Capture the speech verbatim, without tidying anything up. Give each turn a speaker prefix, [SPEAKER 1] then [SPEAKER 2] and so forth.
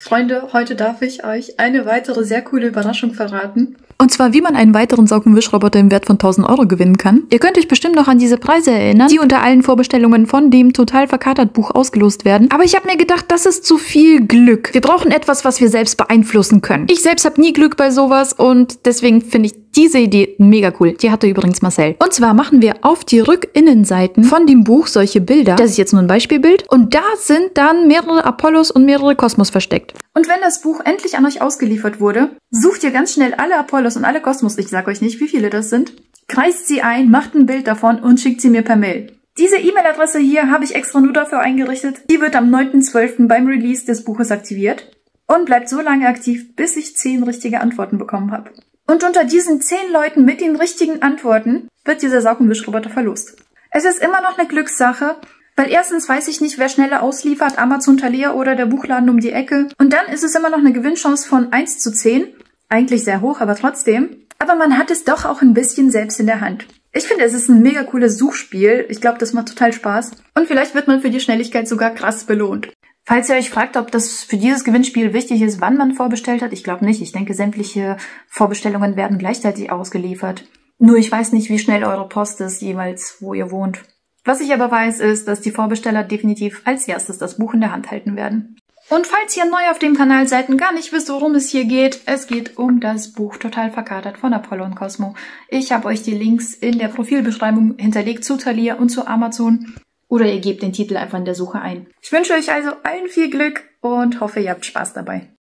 [SPEAKER 1] Freunde, heute darf ich euch eine weitere sehr coole Überraschung verraten.
[SPEAKER 2] Und zwar, wie man einen weiteren Saug- und Wischroboter im Wert von tausend Euro gewinnen kann. Ihr könnt euch bestimmt noch an diese Preise erinnern, die unter allen Vorbestellungen von dem Total Verkatert Buch ausgelost werden. Aber ich habe mir gedacht, das ist zu viel Glück. Wir brauchen etwas, was wir selbst beeinflussen können. Ich selbst habe nie Glück bei sowas und deswegen finde ich diese Idee mega cool. Die hatte übrigens Marcel. Und zwar machen wir auf die Rückinnenseiten von dem Buch solche Bilder. Das ist jetzt nur ein Beispielbild. Und da sind dann mehrere Apollos und mehrere Kosmos versteckt.
[SPEAKER 1] Und wenn das Buch endlich an euch ausgeliefert wurde, sucht ihr ganz schnell alle Apollos und alle Kosmos, ich sag euch nicht, wie viele das sind, kreist sie ein, macht ein Bild davon und schickt sie mir per Mail. Diese E-Mail-Adresse hier habe ich extra nur dafür eingerichtet. Die wird am neunten zwölften beim Release des Buches aktiviert und bleibt so lange aktiv, bis ich zehn richtige Antworten bekommen habe. Und unter diesen zehn Leuten mit den richtigen Antworten wird dieser Saug- und Wischroboter verlost. Es ist immer noch eine Glückssache, weil erstens weiß ich nicht, wer schneller ausliefert, Amazon, Thalia oder der Buchladen um die Ecke. Und dann ist es immer noch eine Gewinnchance von eins zu zehn. Eigentlich sehr hoch, aber trotzdem. Aber man hat es doch auch ein bisschen selbst in der Hand. Ich finde, es ist ein mega cooles Suchspiel. Ich glaube, das macht total Spaß. Und vielleicht wird man für die Schnelligkeit sogar krass belohnt. Falls ihr euch fragt, ob das für dieses Gewinnspiel wichtig ist, wann man vorbestellt hat, ich glaube nicht. Ich denke, sämtliche Vorbestellungen werden gleichzeitig ausgeliefert. Nur ich weiß nicht, wie schnell eure Post ist, jeweils wo ihr wohnt. Was ich aber weiß, ist, dass die Vorbesteller definitiv als erstes das Buch in der Hand halten werden. Und falls ihr neu auf dem Kanal seid und gar nicht wisst, worum es hier geht, es geht um das Buch Total Verkatert von Apollo und Cosmo. Ich habe euch die Links in der Profilbeschreibung hinterlegt zu Thalia und zu Amazon. Oder ihr gebt den Titel einfach in der Suche ein. Ich wünsche euch also allen viel Glück und hoffe, ihr habt Spaß dabei.